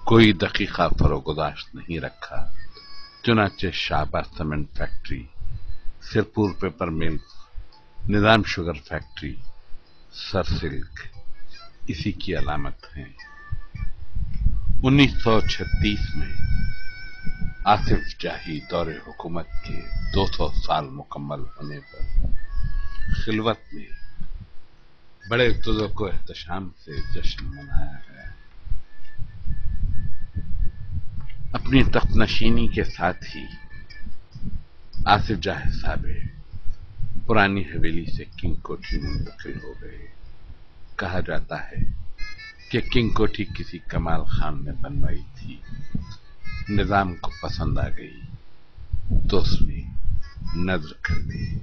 कोई दकीका फरोगदाश्त नहीं रखा। चुनाचे Shahbaz cement factory, Sirpur paper mill, Nizam sugar factory, sir silk इसी की अलामत हैं। 1936 में आसिफ जाही दौरे हुकूमत के 200 साल मुकम्मल होने पर खिलवत में बड़े तुज़ुक एहतशाम से जश्न मनाया गया। अपनी तख्त नशीनी के साथ ही आसिफ जाही साहब पुरानी हवेली से किंग कोठी मुंतकिल हो गए। कहा जाता है कि किंग कोठी किसी कमाल खान ने बनवाई थी, निजाम को पसंद आ गई तो उसने नजर कर दी।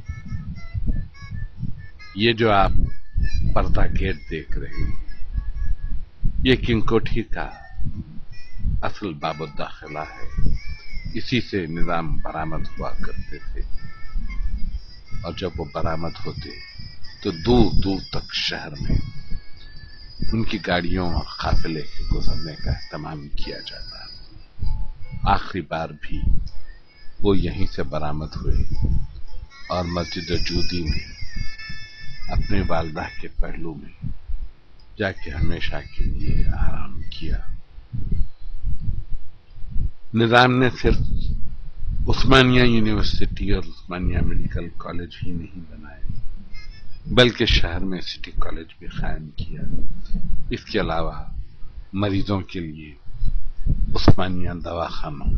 ये जो आप पर्दा गेट देख रहे हैं, ये किंग कोठी का असल बाब दाखिला है। इसी से निजाम बरामद हुआ करते थे और जब वो बरामद होते तो दूर दूर तक शहर में उनकी गाड़ियों और काफिले के गुजरने का एहतमाम किया जाता। आखिरी बार भी वो यहीं से बरामद हुए और मस्जिद जूदी में अपने वालदा के पहलू में जाके हमेशा के लिए आराम किया। निजाम ने सिर्फ उस्मानिया यूनिवर्सिटी और उस्मानिया मेडिकल कॉलेज ही नहीं बनाए, बल्कि शहर में सिटी कॉलेज भी कायम किया। इसके अलावा मरीजों के लिए उस्मानिया दवाखानों,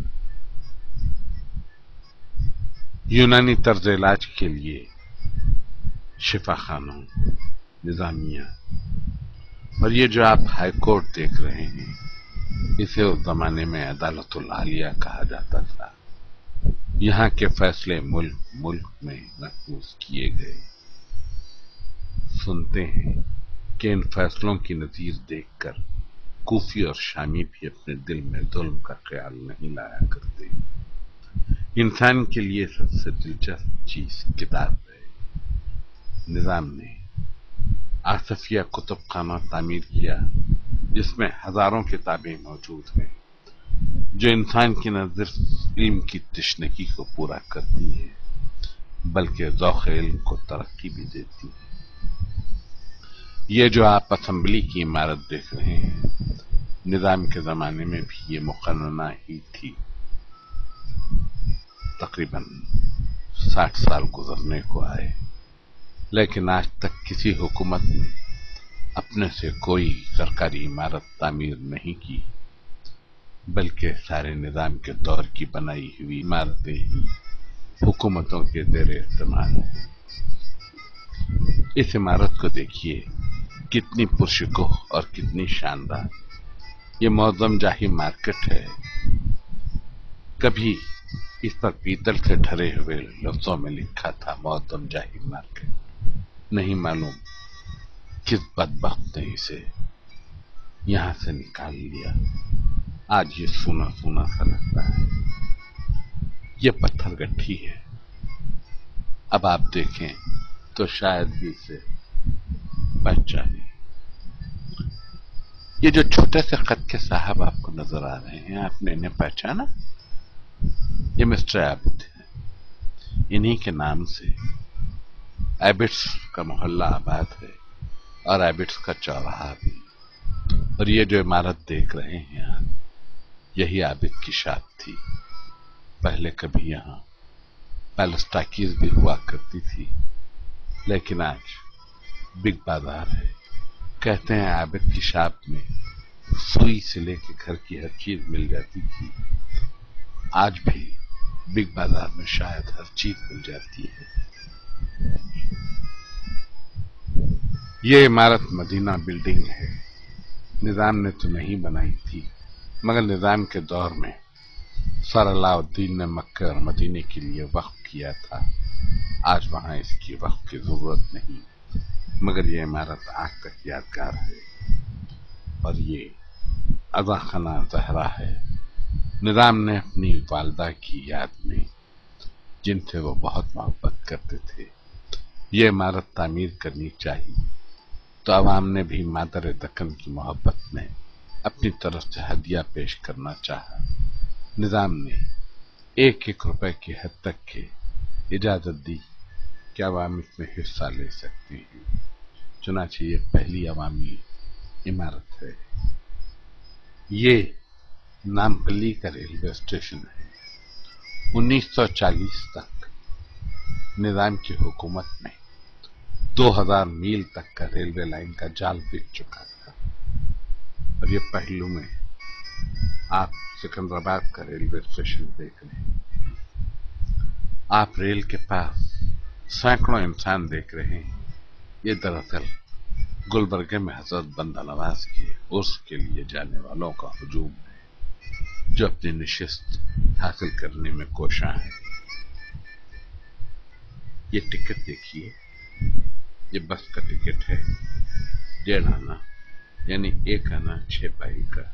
यूनानी तर्ज इलाज के लिए शिफाखानों, निजामिया, और ये जो आप हाई कोर्ट देख रहे हैं, इसे उस जमाने में अदालतुल आलिया कहा जाता था। यहाँ के फैसले मुल्क मुल्क में महफूज किए गए। सुनते हैं कि इन फैसलों की नज़ीर देखकर कूफी और शामी भी अपने दिल में जुल्म का ख्याल नहीं लाया करते। इंसान के लिए सबसे दिलचस्प चीज किताब है। निजाम ने आसफिया कुतुब खाना तामीर किया, जिसमें हजारों किताबें मौजूद हैं, जो इंसान की न सिर्फ इल्म की तशनगी को पूरा करती है, बल्कि ज़ौक़ इल्म को तरक्की भी देती है। ये जो आप असेंबली की इमारत देख रहे हैं, निजाम के जमाने में भी ये मुक़न्नना ही थी। तकरीबन 60 साल गुजरने को आए, लेकिन आज तक किसी हुकूमत ने अपने से कोई सरकारी इमारत तामीर नहीं की, बल्कि सारे निजाम के दौर की बनाई हुई इमारतें ही हुकूमतों के ज़ेरे इस्तेमाल हैं। इस इमारत को देखिए, कितनी पुरशकोह और कितनी शानदार। ये मौज़म जाही मार्केट है। कभी इस पर पीतल से ढरे हुए लफ्जों में लिखा था मौज़म जाही मार्केट। नहीं मालूम किस बदबख्त ने इसे यहां से निकाल लिया। आज ये सूना सूना सा लगता है। ये पत्थर गट्ठी है। अब आप देखें तो शायद भी इसे पहचाने। ये जो छोटे से खत के साहब आपको नजर आ रहे हैं, आपने इन्हें पहचाना? ये मिस्टर एबिट है। इन्हीं के नाम से एबिट्स का मोहल्ला आबाद है और एबिट्स का चौराहा भी। और ये जो इमारत देख रहे हैं आप, यही आबिद की शाप थी। पहले कभी यहाँ पैलेस टाकीज भी हुआ करती थी, लेकिन आज बिग बाजार है। कहते हैं आबिद की शाप में सुई से लेकर घर की हर चीज मिल जाती थी। आज भी बिग बाजार में शायद हर चीज मिल जाती है। ये इमारत मदीना बिल्डिंग है। निजाम ने तो नहीं बनाई थी, मगर निजाम के दौर में सर अलाउद्दीन ने मक्के और मदीने के लिए वक्फ किया था। आज वहां इसकी वक्फ की जरूरत नहीं, मगर ये इमारत आज तक यादगार है। और ये अज़ा खाना ज़हरा है। निजाम ने अपनी वालदा की याद में, जिनसे वो बहुत मोहब्बत करते थे, ये इमारत तामीर करनी चाहिए। तो अवाम ने भी मादर दक्कन की मोहब्बत में अपनी तरफ से हदिया पेश करना चाहा। निजाम ने 1-1 रुपए की हद तक की इजाजत दी कि अवाम इसमें हिस्सा ले सकते हैं। चुनांचे ये पहली अवामी इमारत है। ये नामपल्ली का रेलवे स्टेशन है। 1940 तक निजाम की हुकूमत में 2000 मील तक का रेलवे लाइन का जाल बिक चुका था। और ये पहलू में आप सिकंदराबाद का रेलवे स्टेशन देख रहे हैं। आप रेल के पास सैकड़ों इंसान देख रहे हैं। ये दरअसल गुलबर्गे में हजरत बंदा नवाज के उर्स के लिए जाने वालों का हुजूम है, जो अपनी नशिस्त हासिल करने में कोशां है। ये टिकट देखिए, ये बस का टिकट है 1.5 आना, यानी 1 आना 6 पाई का।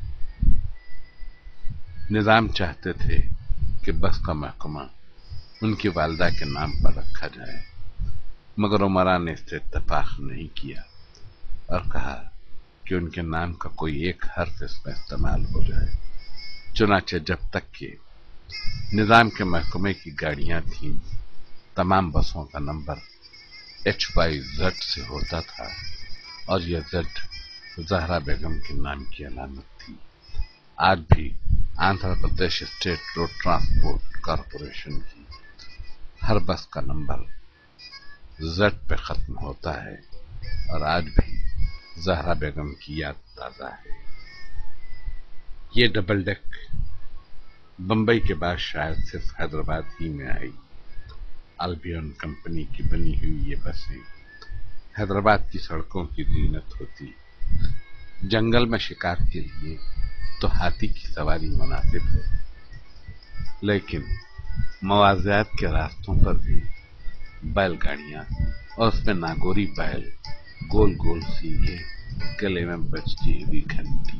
निजाम चाहते थे कि बस का महकमा उनकी वालदा के नाम पर रखा जाए, मगर उमरा ने इससे इत्तेफाक नहीं किया और कहा कि उनके नाम का कोई एक हर्फ इसमें इस्तेमाल हो जाए। चुनांचे जब तक कि निजाम के महकमे की गाड़ियां थीं, तमाम बसों का नंबर HYZ से होता था और यह Z ज़हरा बेगम के नाम की अलामत थी। आज भी Andhra Pradesh state road transport corporation की हर बस का नंबर Z पे खत्म होता है और आज भी ज़हरा बेगम की याद ताज़ा है। ये डबल डेक बंबई के बाद शायद सिर्फ हैदराबाद ही में आई। अल्बियन कंपनी की बनी हुई ये बसें हैदराबाद की सड़कों की जीनत होती। जंगल में शिकार के लिए तो हाथी की सवारी मुनासिब है, लेकिन मवाज़ियात के रास्तों पर भी बैलगाड़ियां और उसमें नागोरी बैल, गोल गोल सींगे, गले में बजती हुई घंटी।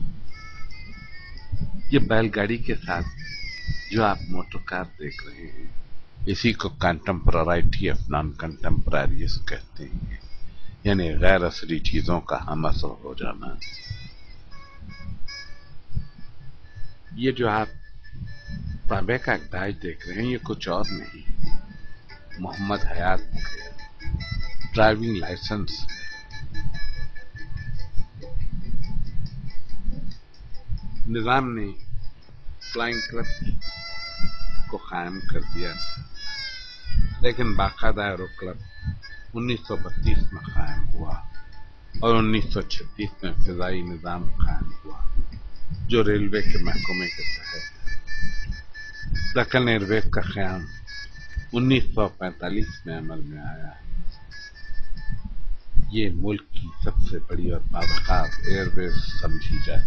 ये बैलगाड़ी के साथ जो आप मोटर कार देख रहे हैं, इसी को कंटेम्पररिटी ऑफ नॉन कंटेम्पररीज कहते हैं, यानी गैर असली चीजों का हम असर हो जाना। ये जो आप तांबे का ताज देख रहे हैं, ये कुछ और नहीं, मोहम्मद हयात ड्राइविंग लाइसेंस है। निजाम ने फ्लाइंग क्लब को कायम कर दिया, लेकिन बाकायदा एरो क्लब 1932 में कायम हुआ और 1936 में फिजाई निजाम कायम हुआ, जो रेलवे के महकमे के तहत। दक्कन एयरवेज का क़याम 1945 में अमल में आया। ये मुल्क की सबसे बड़ी और बावक़ार एयरवेज समझी जाती